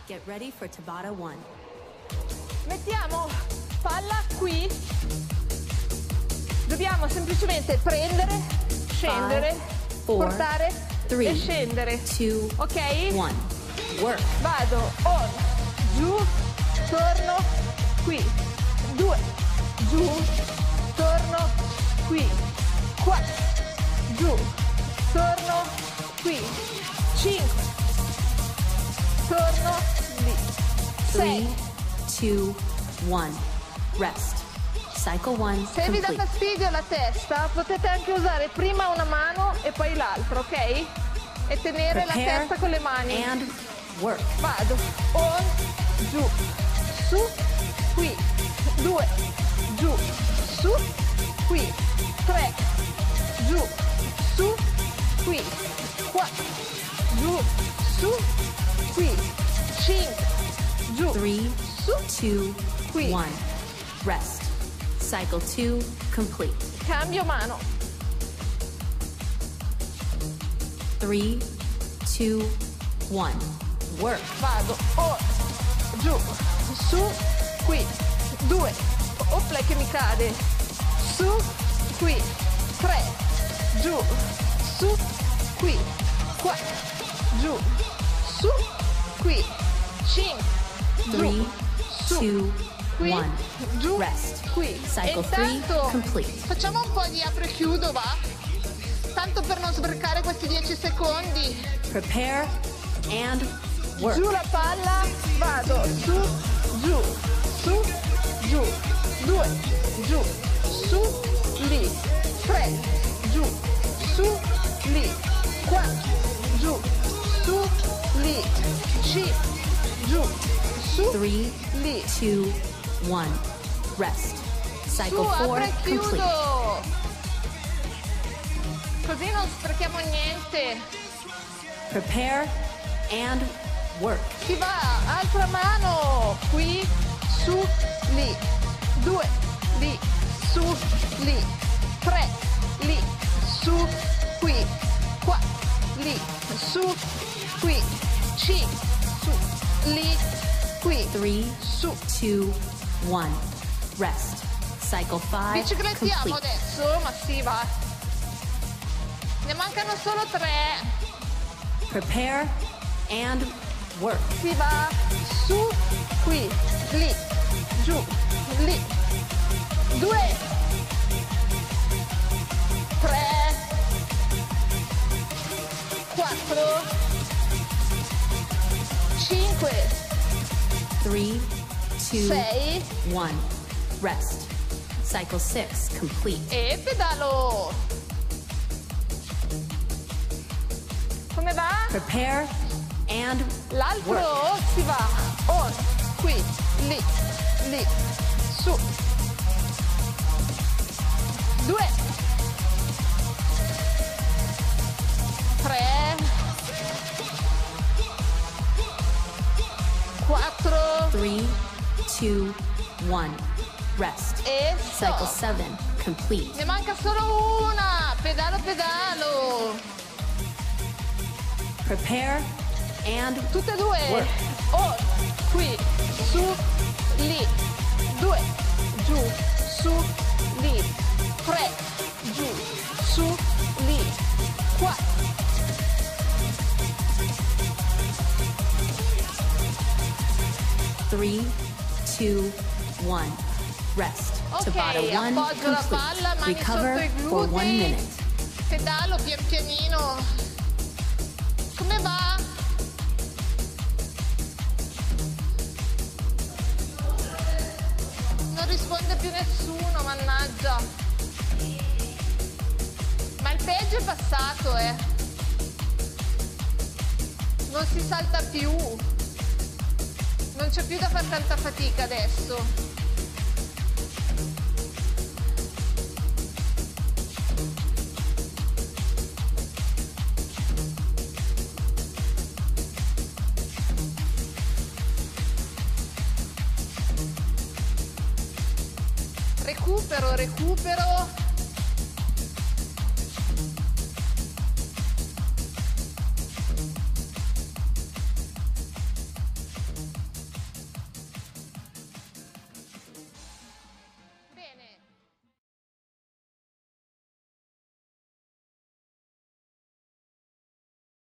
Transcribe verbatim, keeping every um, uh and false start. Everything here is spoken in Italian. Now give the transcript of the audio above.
Get ready for Tabata one. Mettiamo palla qui. Dobbiamo semplicemente prendere, scendere, Five, four, portare three, e scendere. two, ok? one. Work. Vado on, giù, torno, qui. Due, giù, torno, qui. Quattro, giù, torno, qui. Cinque, torno, lì. Three, Sei. two, one. Rest. Cycle one. Se vi dà Complete. fastidio la testa, potete anche usare prima una mano e poi l'altra, ok? E tenere la Prepare testa con le mani. and work. Vado, on, giù, su, qui, due, giù, su, qui, tre, giù, su, qui, quattro, giù, su, qui, cinque, giù, Three, su, two, qui. one. Rest. Cycle two complete. Cambio mano. Three, two, one. Work. Vado, on, giù, su, qui, due, opla che mi cade, su, qui, tre, giù, su, qui, quattro, giù, su, qui, cinque, Three, giù, su, two, qui, one. giù, Rest. qui. Cycle E three intanto complete. facciamo un po' di apro e chiudo, va? Tanto per non sprecare questi dieci secondi. Prepare and work. Giù la palla, vado, su, giù, su, giù, due, giù, su, lì, tre, giù, su, lì, quattro, giù, su, lì, cinque, giù, su, Three, lì, two, one. Rest. Cycle su, four apro e complete. chiudo. Così non sprechiamo niente. Prepare and work. Si va, altra mano, qui, su, lì, due, lì, su, lì, tre, lì, su, qui, quattro, lì, su, qui, cinque, su, lì, qui, Three, su. two, one. Rest. Cycle five Biciclettiamo complete. adesso, ma si va. Ne mancano solo tre. Prepare and work. Si va, su, qui, lì, giù, lì, due, tre, quattro, cinque, Three, two, sei one. Rest. Cycle six complete. e pedalo. Come va? Prepare and L'altro work. si va, on, qui, lì, lì, su, due, tre, quattro Three, two, one. Rest. e Cycle stop. seven complete. Ne manca solo una, pedalo pedalo, Prepare and tutte e due, work. on, qui, su, lì, due, giù, su, lì, tre, giù, su, lì, quattro, Three, two, one. Rest. ok, Tabata one appoggio la palla, complete. mani Recover sotto i for one glutei, minute. pedalo pian pianino, come va? Non risponde più nessuno, mannaggia. Ma il peggio è passato, eh. Non si salta più. Non c'è più da fare tanta fatica adesso. Recupero, recupero.